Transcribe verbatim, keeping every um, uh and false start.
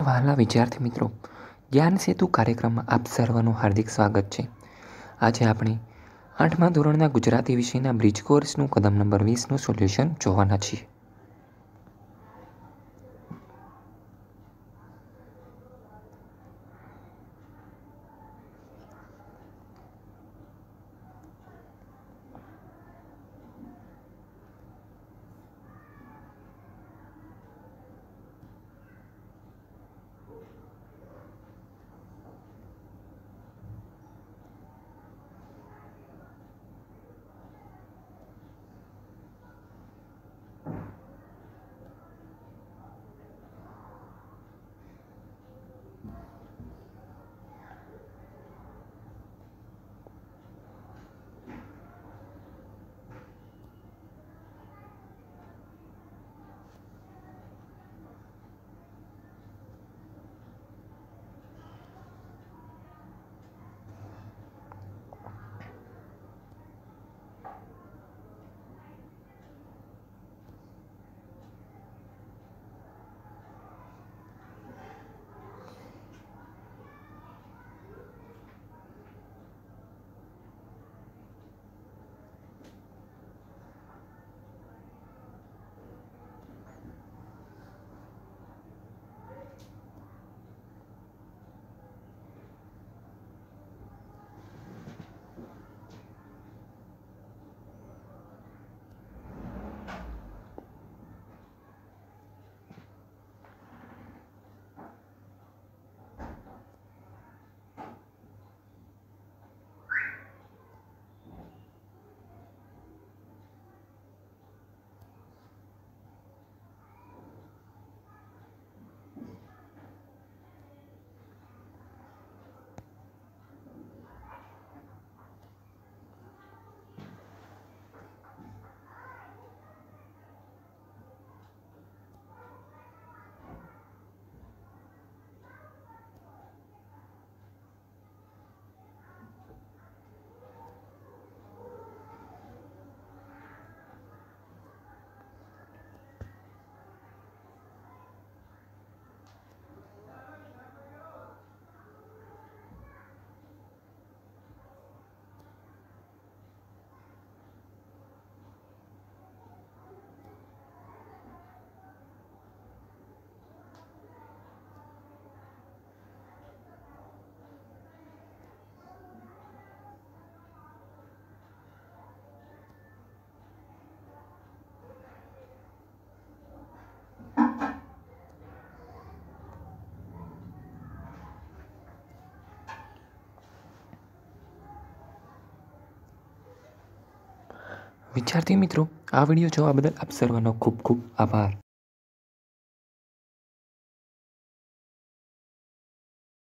વહાલા વિદ્યાર્થી મિત્રો, જ્ઞાન સેતુ કાર્યક્રમમાં આપ સર્વનું હાર્દિક સ્વાગત છે. આજે આપણે આઠમા ધોરણના ગુજરાતી વિષયના બ્રિજ કોર્સનું કદમ નંબર વીસનું સોલ્યુશન જોવાના છીએ. વિદ્યાર્થી મિત્રો, આ વિડીયો જોવા બદલ આપ સર્વનો ખૂબ ખૂબ આભાર.